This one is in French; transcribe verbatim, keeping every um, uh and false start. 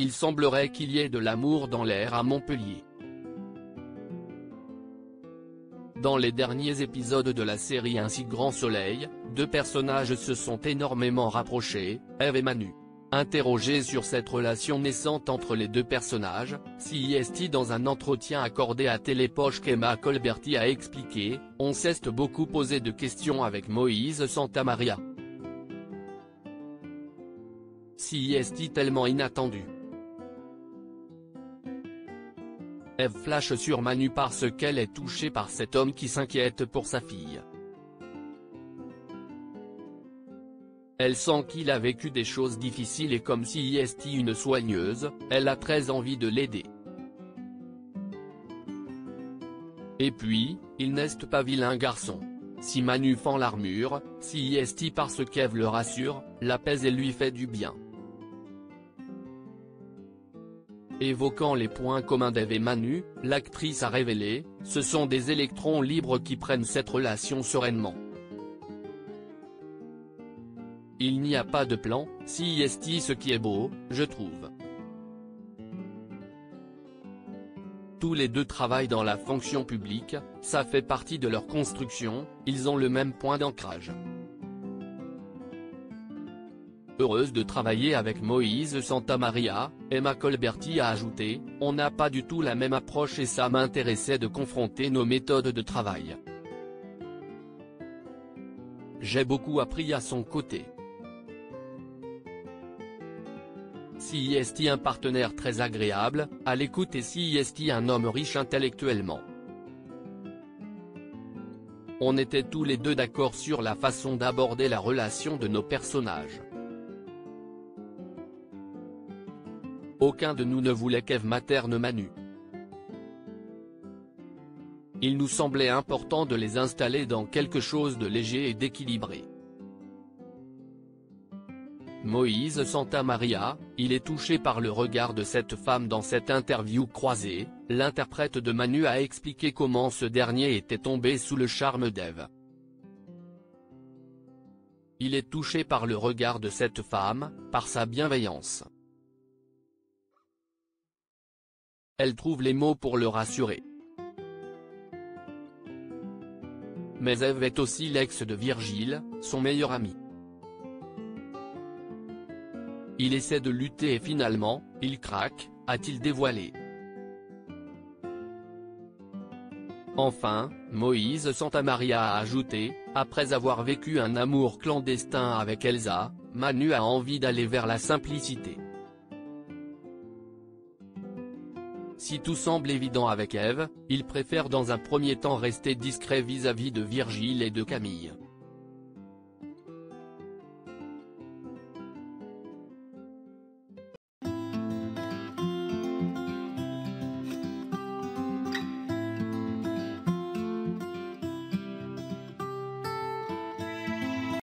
il semblerait qu'il y ait de l'amour dans l'air à Montpellier. Dans les derniers épisodes de la série Un si grand soleil, deux personnages se sont énormément rapprochés, Ève et Manu. Interrogée sur cette relation naissante entre les deux personnages, C I S T dans un entretien accordé à Télépoche qu'Emma Colberti a expliqué, on s'est beaucoup posé de questions avec Moïse Santamaria. C I S T tellement inattendu. Ève flash sur Manu parce qu'elle est touchée par cet homme qui s'inquiète pour sa fille. Elle sent qu'il a vécu des choses difficiles et comme C I S T une soigneuse, elle a très envie de l'aider. Et puis, il n'est pas vilain garçon. Si Manu fend l'armure, C I S T parce qu'Ève le rassure, l'apaise et lui fait du bien. Évoquant les points communs d'Ève et Manu, l'actrice a révélé, ce sont des électrons libres qui prennent cette relation sereinement. Il n'y a pas de plan, C I S T ce qui est beau, je trouve. Tous les deux travaillent dans la fonction publique, ça fait partie de leur construction, ils ont le même point d'ancrage. Heureuse de travailler avec Moïse Santamaria, Emma Colberti a ajouté, on n'a pas du tout la même approche et ça m'intéressait de confronter nos méthodes de travail. J'ai beaucoup appris à son côté. C I S T un partenaire très agréable, à l'écoute et C I S T un homme riche intellectuellement. On était tous les deux d'accord sur la façon d'aborder la relation de nos personnages. Aucun de nous ne voulait qu'Ève materne Manu. Il nous semblait important de les installer dans quelque chose de léger et d'équilibré. Moïse Santamaria, il est touché par le regard de cette femme dans cette interview croisée, l'interprète de Manu a expliqué comment ce dernier était tombé sous le charme d'Ève. Il est touché par le regard de cette femme, par sa bienveillance. Elle trouve les mots pour le rassurer. Mais Ève est aussi l'ex de Virgile, son meilleur ami. Il essaie de lutter et finalement, il craque, a-t-il dévoilé. Enfin, Moïse Santamaria a ajouté, après avoir vécu un amour clandestin avec Elsa, Manu a envie d'aller vers la simplicité. Si tout semble évident avec Ève, il préfère dans un premier temps rester discret vis-à-vis de Virgile et de Camille.